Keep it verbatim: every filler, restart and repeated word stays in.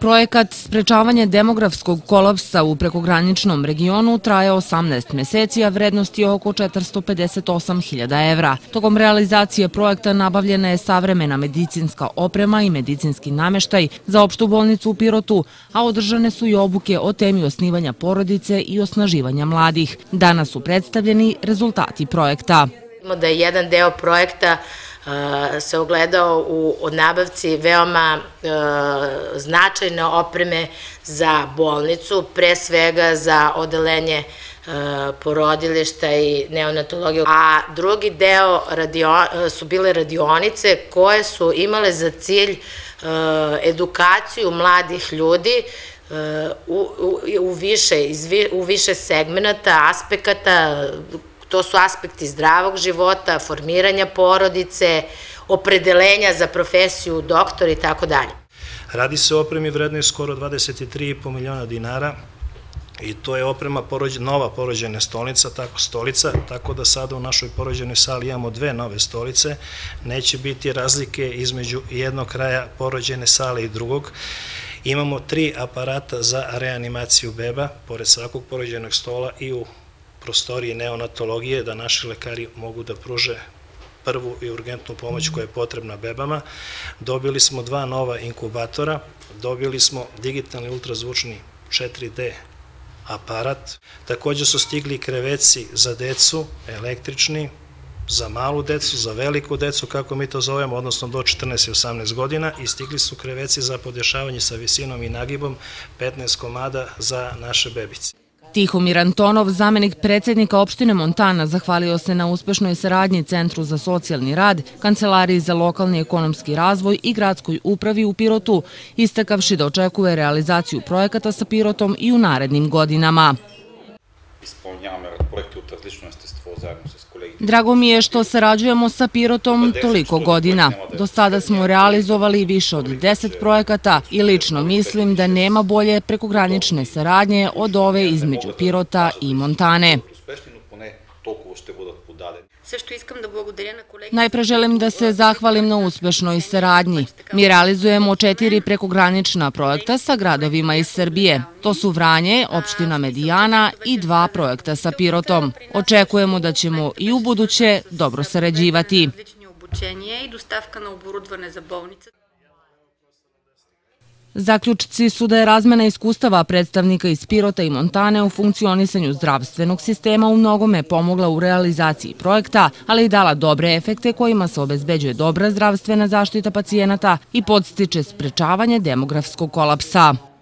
Projekat sprečavanje demografskog kolapsa u prekograničnom regionu traje osamnaest meseci, a vrednost je oko četiristo pedeset osam hiljada evra. Tokom realizacije projekta nabavljena je savremena medicinska oprema i medicinski nameštaj za opštu bolnicu u Pirotu, a održane su i obuke o temi osnivanja porodice i osnaživanja mladih. Danas su predstavljeni rezultati projekta. Da je jedan deo projekta se ogledao u nabavci veoma značajne opreme za bolnicu, pre svega za odeljenje porodilišta i neonatologije. A drugi deo su bile radionice koje su imale za cilj edukaciju mladih ljudi u više segmenata, aspekata. To su aspekti zdravog života, formiranja porodice, opredelenja za profesiju doktora i tako dalje. Radi se o opremi vrednoj skoro dvadeset tri i po miliona dinara i to je oprema nova porođajna stolica, tako stolica, tako da sada u našoj porođajnoj sali imamo dve nove stolice. Neće biti razlike između jednog kraja porođajne sale i drugog. Imamo tri aparata za reanimaciju beba, pored svakog porođajnog stola i u prostoriji neonatologije, da naši lekari mogu da pruže prvu i urgentnu pomoć koja je potrebna bebama. Dobili smo dva nova inkubatora, dobili smo digitalni ultrazvučni četiri D aparat, takođe su stigli kreveci za decu, električni, za malu decu, za veliku decu, kako mi to zovemo, odnosno do četrnaest i osamnaest godina, i stigli su kreveci za podešavanje sa visinom i nagibom, petnaest komada za naše bebice. Tihomir Antonov, zamenik predsednika opštine Montana, zahvalio se na uspešnoj saradnji Centru za socijalni rad, Kancelariji za lokalni ekonomski razvoj i gradskoj upravi u Pirotu, istakavši da očekuje realizaciju projekata sa Pirotom i u narednim godinama. Drago mi je što sarađujemo sa Pirotom toliko godina. Do sada smo realizovali više od deset projekata i lično mislim da nema bolje prekogranične saradnje od ove između Pirota i Montane. Najpre želim da se zahvalim na uspešnoj saradnji. Mi realizujemo četiri prekogranična projekta sa gradovima iz Srbije. To su Vranje, opština Medijana i dva projekta sa Pirotom. Očekujemo da ćemo i u buduće dobro sarađivati. Zaključci su da je razmena iskustava predstavnika iz Pirota i Montane u funkcionisanju zdravstvenog sistema u mnogome pomogla u realizaciji projekta, ali i dala dobre efekte kojima se obezbeđuje dobra zdravstvena zaštita pacijenata i podstiče sprečavanje demografskog kolapsa.